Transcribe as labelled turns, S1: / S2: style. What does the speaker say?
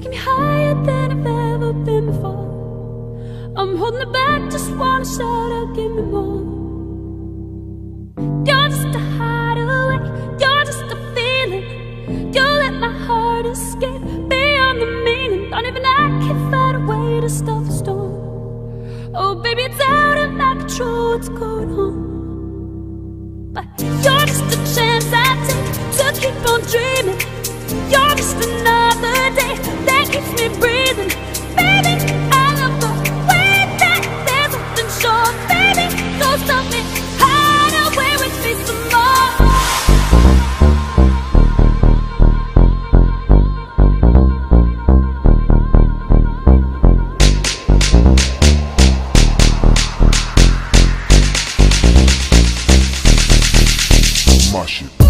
S1: taking me higher than I've ever been before. I'm holding it back, just wanna shout out, give me more. You're just a hideaway, you're just a feeling. You let my heart escape beyond the meaning. Don't even I can find a way to stop the storm. Oh baby, it's out of my control what's going on. But you're just a chance I take to keep on dreaming. You're just another day that keeps me breathing. Baby, I love the way that there's something sure. Baby, go stop me, hide away with me some more.
S2: My shit.